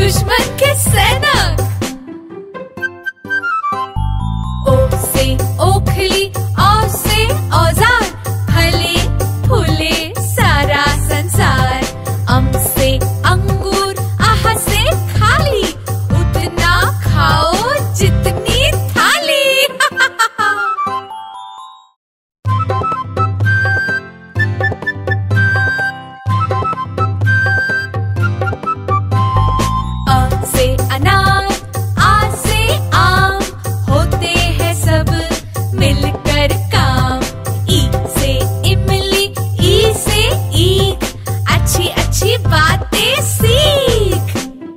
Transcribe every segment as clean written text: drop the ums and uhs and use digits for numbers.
दुश्मन के सैनिक। ओ से ओखली, औ से औजार, फले फूले सारा संसार। अम से अंगूर, आह से खाली, उतना खाओ जितनी थाली। अ से अनार, आ से आम, होते हैं सब मिलकर काम। ई से इमली, ई से ईख, अच्छी अच्छी बातें सीख।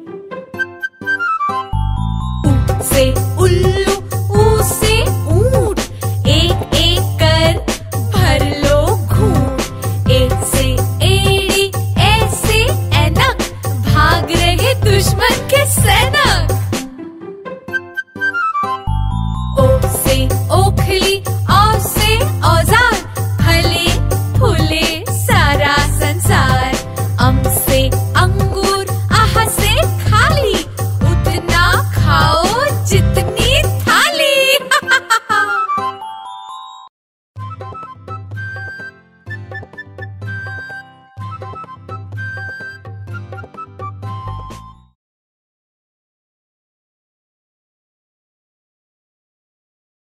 ऊ से उल्लू, ऊ से ऊंट, एक एक कर भर लो घूंट। ए से एड़ी, ए से ऐनक, भाग रहे दुश्मन के सैनिक।